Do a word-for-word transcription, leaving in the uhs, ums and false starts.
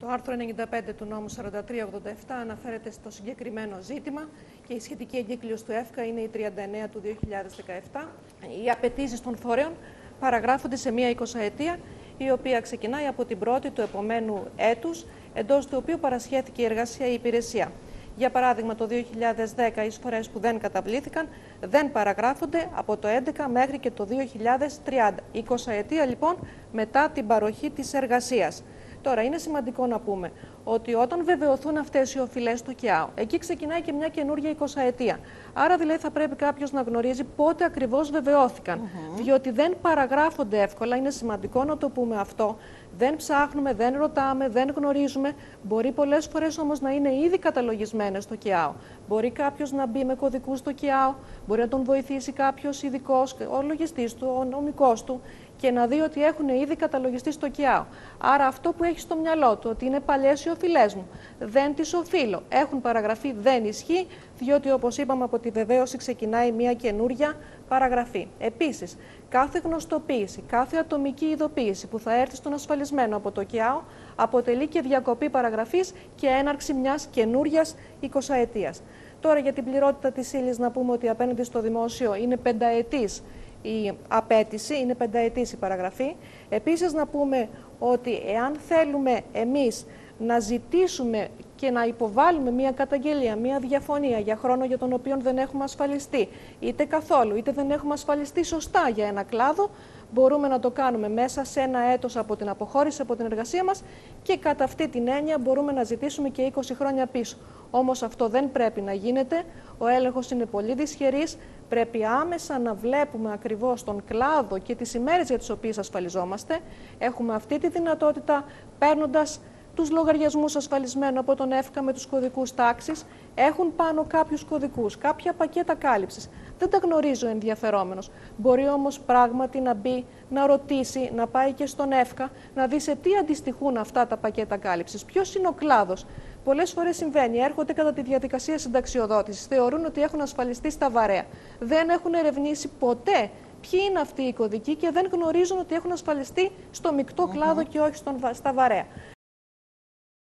Το άρθρο ενενήντα πέντε του νόμου σαράντα τρία ογδόντα επτά αναφέρεται στο συγκεκριμένο ζήτημα και η σχετική εγκύκλειος του ΕΦΚΑ είναι η τριάντα εννέα του δύο χιλιάδες δεκαεπτά. Οι απαιτήσεις των φορέων παραγράφονται σε μία εικοσαετία, η οποία ξεκινάει από την πρώτη του επομένου έτους, εντός του οποίου παρασχέθηκε η εργασία ή η υπηρεσία. Για παράδειγμα, το δύο χιλιάδες δέκα οι εισφορές που δεν καταβλήθηκαν δεν παραγράφονται από το έντεκα μέχρι και το δύο χιλιάδες τριάντα. εικοσαετία λοιπόν μετά την παροχή της εργασίας. Τώρα, είναι σημαντικό να πούμε ότι όταν βεβαιωθούν αυτές οι οφειλές του ΚΕΑΟ, εκεί ξεκινάει και μια καινούργια εικοσαετία. Άρα, δηλαδή, θα πρέπει κάποιος να γνωρίζει πότε ακριβώς βεβαιώθηκαν. Mm-hmm. Διότι δεν παραγράφονται εύκολα, είναι σημαντικό να το πούμε αυτό. Δεν ψάχνουμε, δεν ρωτάμε, δεν γνωρίζουμε. Μπορεί πολλές φορές όμως να είναι ήδη καταλογισμένες στο ΚΕΑΟ. Μπορεί κάποιος να μπει με κωδικούς στο ΚΕΑΟ, μπορεί να τον βοηθήσει κάποιος ειδικός, ο λογιστής του, ο νομικός του, και να δει ότι έχουν ήδη καταλογιστεί στο ΚΕΑΟ. Άρα αυτό που έχει στο μυαλό του, ότι είναι παλιές οι οφειλές μου, δεν τις οφείλω, έχουν παραγραφεί, δεν ισχύει, διότι όπως είπαμε από τη βεβαίωση ξεκινάει μια καινούρια παραγραφή. Επίσης, κάθε γνωστοποίηση, κάθε ατομική ειδοποίηση που θα έρθει στον ασφαλισμένο από το ΚΕΑΟ αποτελεί και διακοπή παραγραφής και έναρξη μιας καινούριας εικοσαετίας. Τώρα, για την πληρότητα της ύλης να πούμε ότι απέναντι στο δημόσιο είναι πενταετής η απέτηση, είναι πενταετής η παραγραφή. Επίσης να πούμε ότι εάν θέλουμε εμείς να ζητήσουμε και να υποβάλουμε μια καταγγελία, μια διαφωνία για χρόνο για τον οποίο δεν έχουμε ασφαλιστεί, είτε καθόλου, είτε δεν έχουμε ασφαλιστεί σωστά για ένα κλάδο, μπορούμε να το κάνουμε μέσα σε ένα έτος από την αποχώρηση από την εργασία μας και κατά αυτή την έννοια μπορούμε να ζητήσουμε και είκοσι χρόνια πίσω. Όμως αυτό δεν πρέπει να γίνεται, ο έλεγχος είναι πολύ δυσχερής, πρέπει άμεσα να βλέπουμε ακριβώς τον κλάδο και τις ημέρες για τις οποίες ασφαλιζόμαστε. Έχουμε αυτή τη δυνατότητα παίρνοντας τους λογαριασμούς ασφαλισμένου από τον ΕΦΚΑ με τους κωδικούς τάξης, έχουν πάνω κάποιους κωδικούς, κάποια πακέτα κάλυψης. Δεν τα γνωρίζει ο ενδιαφερόμενος. Μπορεί όμως πράγματι να μπει, να ρωτήσει, να πάει και στον ΕΦΚΑ, να δει σε τι αντιστοιχούν αυτά τα πακέτα κάλυψης. Ποιος είναι ο κλάδος. Πολλές φορές συμβαίνει, έρχονται κατά τη διαδικασία συνταξιοδότησης, θεωρούν ότι έχουν ασφαλιστεί στα βαρέα. Δεν έχουν ερευνήσει ποτέ ποιοι είναι αυτοί οι κωδικοί και δεν γνωρίζουν ότι έχουν ασφαλιστεί στο μεικτό κλάδο mm-hmm. και όχι στον, στα βαρέα.